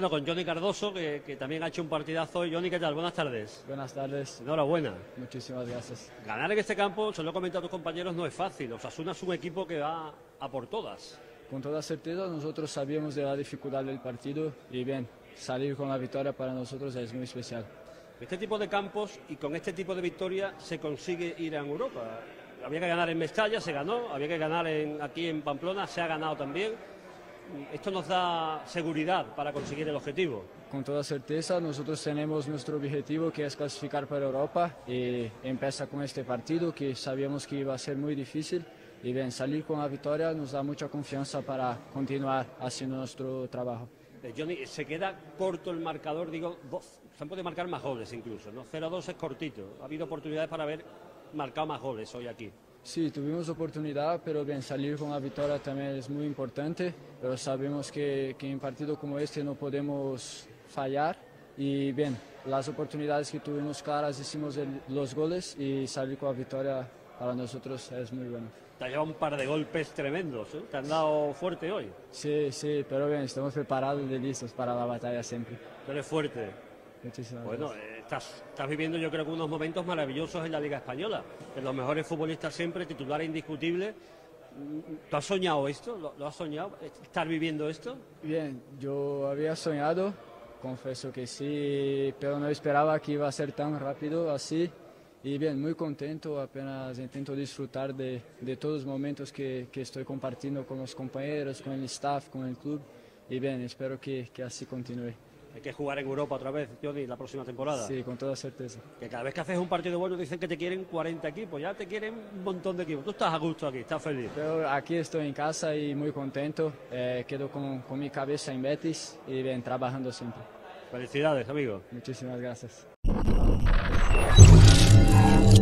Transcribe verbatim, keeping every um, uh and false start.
Bueno, con Johnny Cardoso, que, que también ha hecho un partidazo hoy. Johnny, ¿qué tal? Buenas tardes. Buenas tardes. Enhorabuena. Muchísimas gracias. Ganar en este campo, se lo he comentado a tus compañeros, no es fácil. Osasuna es un equipo que va a por todas. Con toda certeza, nosotros sabíamos de la dificultad del partido y bien, salir con la victoria para nosotros es muy especial. Este tipo de campos y con este tipo de victoria se consigue ir a Europa. Había que ganar en Mestalla, se ganó. Había que ganar en, aquí en Pamplona, se ha ganado también. Esto nos da seguridad para conseguir el objetivo. Con toda certeza, nosotros tenemos nuestro objetivo que es clasificar para Europa y empieza con este partido que sabíamos que iba a ser muy difícil y bien, salir con la victoria nos da mucha confianza para continuar haciendo nuestro trabajo. Eh, Johnny, se queda corto el marcador, digo, dos, se puede marcar más goles incluso, ¿no? cero a dos es cortito, ha habido oportunidades para haber marcado más goles hoy aquí. Sí, tuvimos oportunidad, pero bien, salir con la victoria también es muy importante, pero sabemos que, que en un partido como este no podemos fallar y bien, las oportunidades que tuvimos claras hicimos el, los goles y salir con la victoria para nosotros es muy bueno. Te has llevado un par de golpes tremendos, ¿eh? Te han dado fuerte hoy. Sí, sí, pero bien, estamos preparados y listos para la batalla siempre. Tú eres fuerte. Muchísimas bueno, gracias. eh, estás, estás viviendo yo creo que unos momentos maravillosos en la Liga Española, de los mejores futbolistas siempre, titular indiscutible. ¿Tú has soñado esto? ¿Lo, lo has soñado? ¿Estar viviendo esto? Bien, yo había soñado, confieso que sí, pero no esperaba que iba a ser tan rápido así. Y bien, muy contento, apenas intento disfrutar de, de todos los momentos que, que estoy compartiendo con los compañeros, con el staff, con el club. Y bien, espero que, que así continúe. Hay que jugar en Europa otra vez, Johnny, la próxima temporada. Sí, con toda certeza. Que cada vez que haces un partido bueno dicen que te quieren cuarenta equipos, ya te quieren un montón de equipos. Tú estás a gusto aquí, estás feliz. Pero aquí estoy en casa y muy contento. Eh, quedo con, con mi cabeza en Betis y bien, trabajando siempre. Felicidades, amigo. Muchísimas gracias.